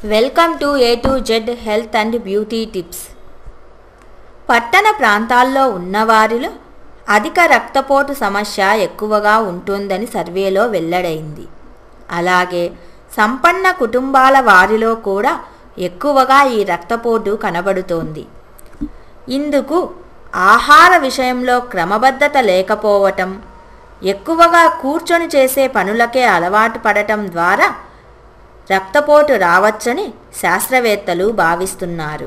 Welcome to A to Z health and beauty tips. పట్టణ ప్రాంతాల్లో ఉన్నవారిలో అధిక రక్తపోటు సమస్య ఎక్కువగా ఉంటుందని సర్వేలో వెల్లడైంది. అలాగే సంపన్న కుటుంబాల వారిలో కూడా ఎక్కువగా ఈ రక్తపోటు కనబడుతోంది. ఇందుకు ఆహార విషయంలో క్రమబద్ధత లేకపోవటం, ఎక్కువగా కూర్చొని చేసే పనులకే అలవాటు పడటం ద్వారా రక్తపోటు రావచ్చని శాస్త్రవేత్తలు భావిస్తున్నారు.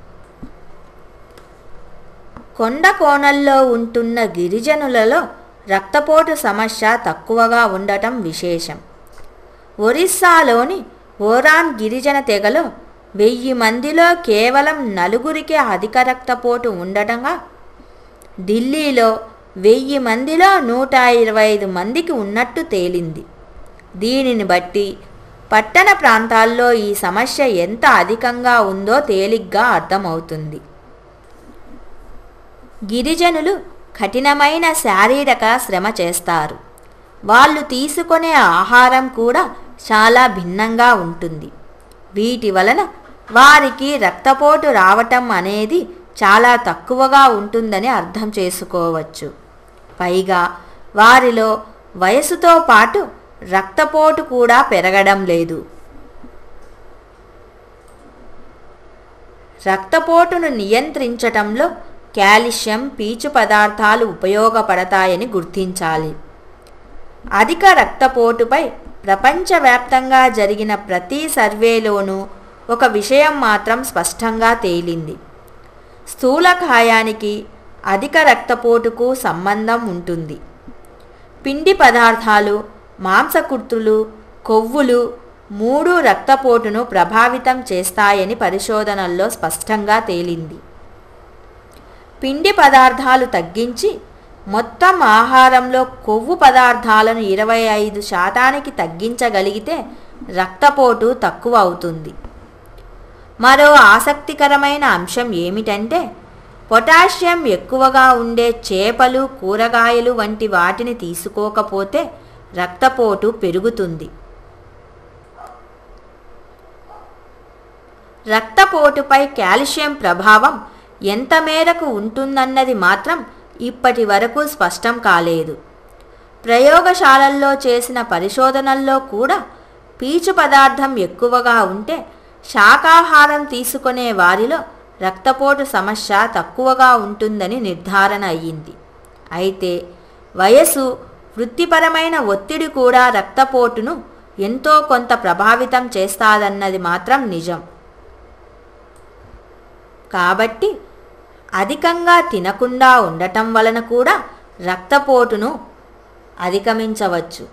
కొండ కోణల్లో ఉంటున్న గిరిజనులలో రక్తపోటు సమస్య తక్కువగా ఉండటం విశేషం. ఒరిస్సాలోని ఓరాన్ గిరిజన తెగలో 1000 మందిలో కేవలం 4కే అధిక రక్తపోటు ఉండటంగా, ఢిల్లీలో 1000 మందిలో 125 మందికి ఉన్నట్టు తేలింది. దీనిని బట్టి పట్టణ ప్రాంతాల్లో ఈ సమస్య ఎంత అధికంగా ఉందో తేలిగ్గా అర్థమవుతుంది. గిరిజనులు కఠినమైన శారీరక శ్రమ చేస్తారు. వాళ్ళు తీసుకునే ఆహారం కూడా చాలా భిన్నంగా ఉంటుంది. వీటి వలన వారికి రక్తపోటు రావటం అనేది చాలా తక్కువగా ఉంటుందని అర్థం చేసుకోవచ్చు. పైగా వారిలో వయసుతో పాటు రక్తపోటు కూడా పెరగడం లేదు. రక్తపోటును నియంత్రించటంలో కాల్షియం, పీచు పదార్థాలు ఉపయోగపడతాయని గుర్తించాలి. అధిక రక్తపోటుపై ప్రపంచవ్యాప్తంగా జరిగిన ప్రతి సర్వేలోనూ ఒక విషయం మాత్రం స్పష్టంగా తేలింది. స్థూలకాయానికి అధిక రక్తపోటుకు సంబంధం ఉంటుంది. పిండి పదార్థాలు, మాంసకృతులు, కొవ్వులు 3 రక్తపోటును ప్రభావితం చేస్తాయని పరిశోధనల్లో స్పష్టంగా తేలింది. పిండి పదార్థాలు తగ్గించి మొత్తం ఆహారంలో కొవ్వు పదార్థాలను 25% తగ్గించగలిగితే రక్తపోటు తక్కువ అవుతుంది. మరో ఆసక్తికరమైన అంశం ఏమిటంటే, పొటాషియం ఎక్కువగా ఉండే చేపలు, కూరగాయలు వంటి వాటిని తీసుకోకపోతే రక్తపోటు పెరుగుతుంది. రక్తపోటుపై కాల్షియం ప్రభావం ఎంత మేరకు ఉంటుందన్నది మాత్రం ఇప్పటి వరకు స్పష్టం కాలేదు. ప్రయోగశాలల్లో చేసిన పరిశోధనల్లో కూడా పీచు పదార్థం ఎక్కువగా ఉంటే శాకాహారం తీసుకునే వారిలో రక్తపోటు సమస్య తక్కువగా ఉంటుందని నిర్ధారణ అయ్యింది. అయితే వయసు, వృత్తిపరమైన ఒత్తిడి కూడా రక్తపోటును ఎంతో కొంత ప్రభావితం చేస్తాదన్నది మాత్రం నిజం. కాబట్టి అధికంగా తినకుండా ఉండటం వలన కూడా రక్తపోటును అధిగమించవచ్చు.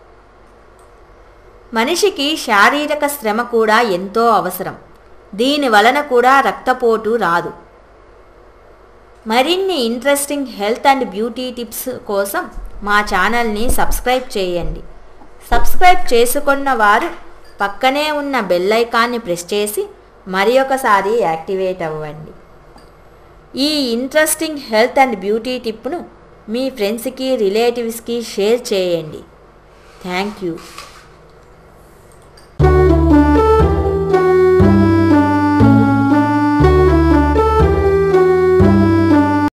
మనిషికి శారీరక శ్రమ కూడా ఎంతో అవసరం. దీని వలన కూడా రక్తపోటు రాదు. మరిన్ని interesting health and beauty tips కోసం మా ఛానల్ని సబ్స్క్రైబ్ చేయండి. సబ్స్క్రైబ్ చేసుకున్న వారు పక్కనే ఉన్న బెల్ ఐకాన్ని ప్రెస్ చేసి మరి ఒకసారి యాక్టివేట్ అవ్వండి. ఈ ఇంట్రెస్టింగ్ హెల్త్ అండ్ బ్యూటీ టిప్ను మీ ఫ్రెండ్స్కి, రిలేటివ్స్కి షేర్ చేయండి. Thank you.